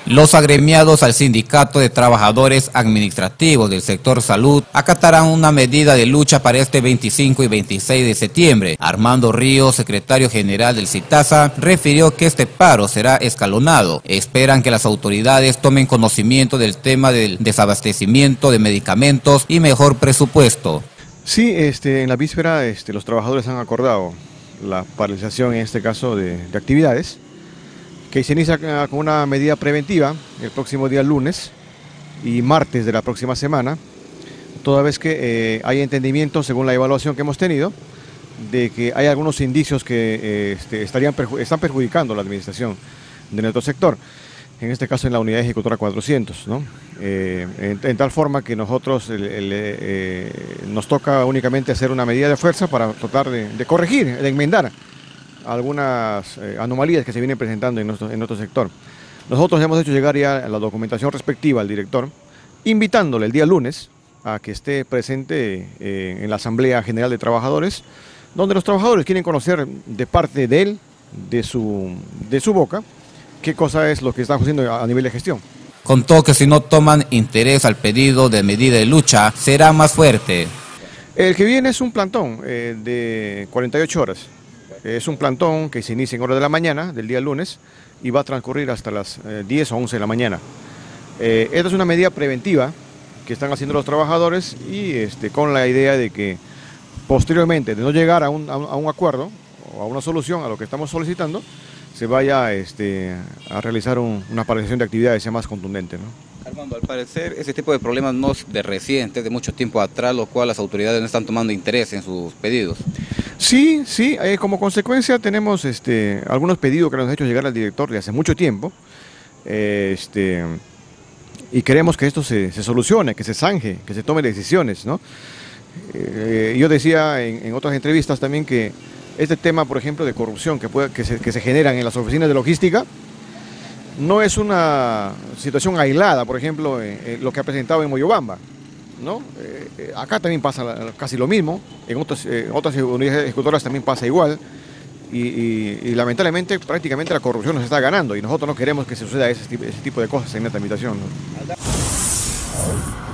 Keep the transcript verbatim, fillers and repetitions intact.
Los agremiados al Sindicato de Trabajadores Administrativos del sector salud acatarán una medida de lucha para este veinticinco y veintiséis de septiembre. Armando Ríos, secretario general del SITASA, refirió que este paro será escalonado. Esperan que las autoridades tomen conocimiento del tema del desabastecimiento de medicamentos y mejor presupuesto. Sí, este, en la víspera este, los trabajadores han acordado la paralización, en este caso, de, de actividades, que se inicia con una medida preventiva el próximo día lunes y martes de la próxima semana, toda vez que eh, hay entendimiento, según la evaluación que hemos tenido, de que hay algunos indicios que eh, este, estarían perju están perjudicando la administración de nuestro sector, en este caso en la unidad ejecutora cuatrocientos, ¿no? Eh, en, en tal forma que nosotros el, el, eh, nos toca únicamente hacer una medida de fuerza para tratar de, de corregir, de enmendar algunas eh, anomalías que se vienen presentando en nuestro, en nuestro sector. Nosotros hemos hecho llegar ya la documentación respectiva al director, invitándole el día lunes a que esté presente eh, en la Asamblea General de Trabajadores, donde los trabajadores quieren conocer de parte de él, de su, de su boca, qué cosa es lo que están haciendo a nivel de gestión. Contó que si no toman interés al pedido de medida de lucha, será más fuerte. El que viene es un plantón eh, de cuarenta y ocho horas. Es un plantón que se inicia en horas de la mañana del día lunes y va a transcurrir hasta las eh, diez o once de la mañana. Eh, esta es una medida preventiva que están haciendo los trabajadores y este, con la idea de que posteriormente, de no llegar a un, a un, a un acuerdo o a una solución a lo que estamos solicitando, se vaya este, a realizar un, una paralización de actividades sea más contundente, ¿no? Armando, al parecer ese tipo de problemas no es de reciente, es de mucho tiempo atrás, lo cual las autoridades no están tomando interés en sus pedidos. Sí, sí, eh, como consecuencia tenemos este, algunos pedidos que nos han hecho llegar al director de hace mucho tiempo, eh, este, y queremos que esto se, se solucione, que se zanje, que se tomen decisiones, ¿no? Eh, yo decía en, en otras entrevistas también que este tema, por ejemplo, de corrupción que, puede, que, se, que se generan en las oficinas de logística, no es una situación aislada, por ejemplo, en, en lo que ha presentado en Moyobamba, ¿no? Eh, eh, acá también pasa la, casi lo mismo, en otras, eh, otras unidades ejecutoras también pasa igual, y, y, y lamentablemente prácticamente la corrupción nos está ganando, y nosotros no queremos que se suceda ese, ese tipo de cosas en esta invitación, ¿no?